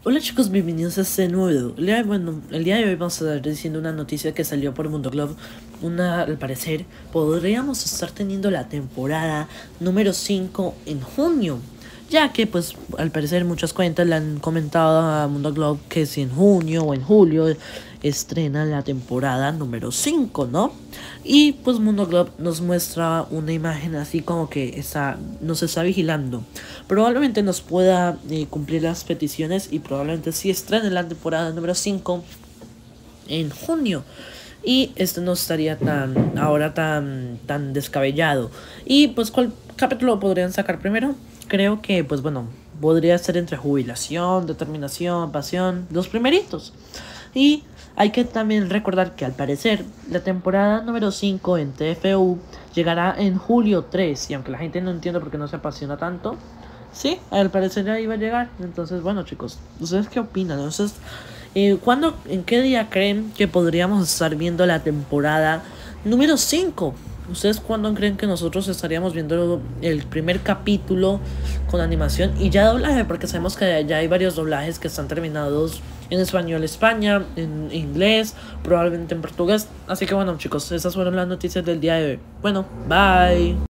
Hola chicos, bienvenidos a este nuevo video. El día de hoy vamos a estar diciendo una noticia que salió por Mundo Globo. Al parecer, podríamos estar teniendo la temporada número 5 en junio. Ya que, pues, al parecer muchas cuentas le han comentado a Mundo Globo que si en junio o en julio estrena la temporada número 5, ¿no? Y pues Mundo Globo nos muestra una imagen así como que nos está vigilando. Probablemente nos pueda cumplir las peticiones y probablemente sí estrene la temporada número 5 en junio. Y esto no estaría tan descabellado. Y pues, ¿cuál capítulo podrían sacar primero? Creo que, pues bueno, podría ser entre jubilación, determinación, pasión, los primeritos. Y hay que también recordar que al parecer la temporada número 5 en TFU llegará en julio 3. Y aunque la gente no entiende por qué no se apasiona tanto, sí, al parecer ya iba a llegar. Entonces, bueno chicos, ¿ustedes qué opinan? Entonces, en qué día creen que podríamos estar viendo la temporada número 5? ¿Ustedes cuándo creen que nosotros estaríamos viendo el primer capítulo con animación y ya doblaje? Porque sabemos que ya hay varios doblajes que están terminados en español España, en inglés, probablemente en portugués. Así que bueno chicos, esas fueron las noticias del día de hoy. Bueno, bye.